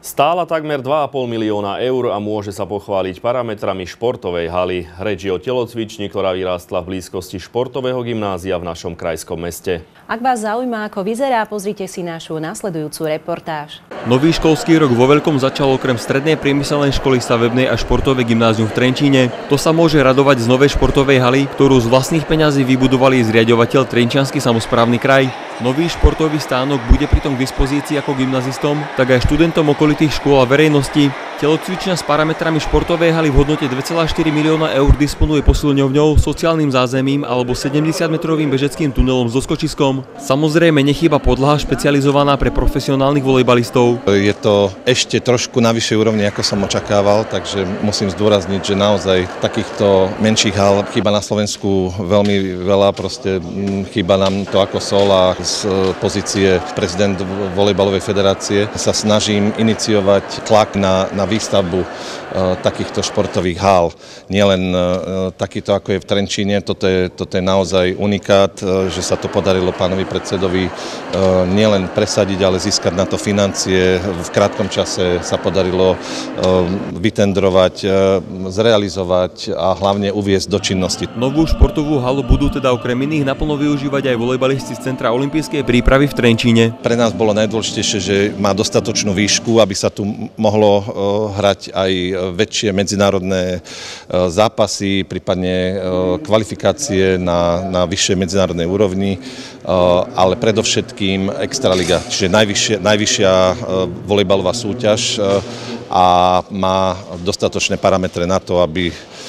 Stála takmer 2,5 milióna eur a môže sa pochváliť parametrami športovej haly. Reč je o telocvični, ktorá vyrástla v blízkosti športového gymnázia v našom krajskom meste. Ak vás zaujíma, ako vyzerá, pozrite si našu nasledujúcu reportáž. Nový školský rok vo veľkom začal okrem strednej priemyselnej školy stavebnej a športové gymnázium v Trenčíne. To sa môže radovať z novej športovej haly, ktorú z vlastných peňazí vybudovali zriaďovateľ Trenčiansky samosprávny kraj. Nový športový stánok bude pritom k dispozícii ako gymnazistom, tak aj študentom okolitých škôl a verejnosti. Telocvičňa s parametrami športovej haly v hodnote 2,4 milióna eur disponuje posilňovňou, sociálnym zázemím alebo 70-metrovým bežeckým tunelom s doskočiskom. Samozrejme nechýba podlaha špecializovaná pre profesionálnych volejbalistov. Je to ešte trošku na vyššej úrovni, ako som očakával, takže musím zdôrazniť, že naozaj takýchto menších hal chýba na Slovensku veľmi veľa, proste chýba nám to ako sol a z pozície prezident volejbalovej federácie sa snažím iniciovať tlak na výstavbu takýchto športových hál. Nielen takýto, ako je v Trenčíne, toto je naozaj unikát, že sa to podarilo pánovi predsedovi nielen presadiť, ale získať na to financie. V krátkom čase sa podarilo vytendrovať, zrealizovať a hlavne uviesť do činnosti. Novú športovú halu budú teda okrem iných naplno využívať aj volejbalisti z Centra olympijskej prípravy v Trenčíne. Pre nás bolo najdôležitejšie, že má dostatočnú výšku, aby sa tu mohlo hrať aj väčšie medzinárodné zápasy, prípadne kvalifikácie na vyššej medzinárodnej úrovni, ale predovšetkým Extraliga, čiže najvyššia volejbalová súťaž a má dostatočné parametre na to, aby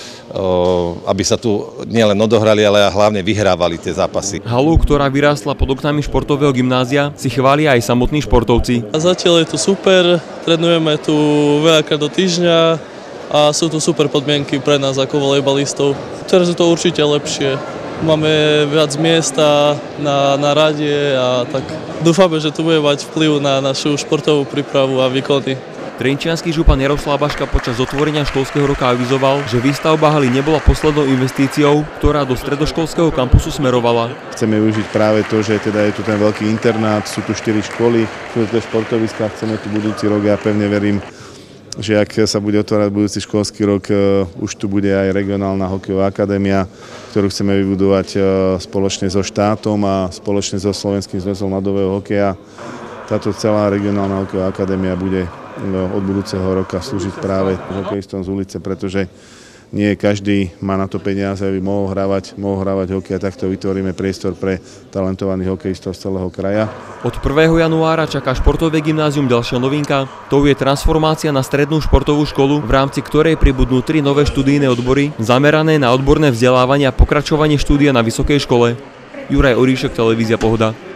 sa tu nielen odohrali, ale hlavne vyhrávali tie zápasy. Halu, ktorá vyrástla pod oknami športového gymnázia, si chvália aj samotní športovci. A zatiaľ je to super, trénujeme tu veľakrát do týždňa a sú tu super podmienky pre nás ako volejbalistov. Teraz je to určite lepšie. Máme viac miesta na radie a tak dúfame, že tu bude mať vplyv na našu športovú prípravu a výkony. Trenčiansky župan Jaroslav Baška počas otvorenia školského roka avizoval, že výstavba haly nebola poslednou investíciou, ktorá do stredoškolského kampusu smerovala. Chceme využiť práve to, že teda je tu ten veľký internát, sú tu 4 školy, sú tu športoviská, chceme tu budúci rok a ja pevne verím, že ak sa bude otvárať budúci školský rok, už tu bude aj regionálna hokejová akadémia, ktorú chceme vybudovať spoločne so štátom a spoločne so Slovenským zväzom ľadového hokeja. Táto celá regionálna hokejová akadémia bude od budúceho roka slúžiť práve hokejistom z ulice, pretože nie každý má na to peniaze, aby mohol hrávať hokej a takto vytvoríme priestor pre talentovaných hokejistov z celého kraja. Od 1. januára čaká športové gymnázium ďalšia novinka. To je transformácia na strednú športovú školu, v rámci ktorej pribudnú 3 nové študijné odbory zamerané na odborné vzdelávanie a pokračovanie štúdia na vysokej škole. Juraj Oríšek, televízia Pohoda.